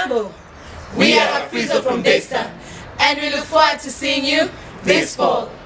Ensemble. We are Afrizo from Daystar, and we look forward to seeing you this fall.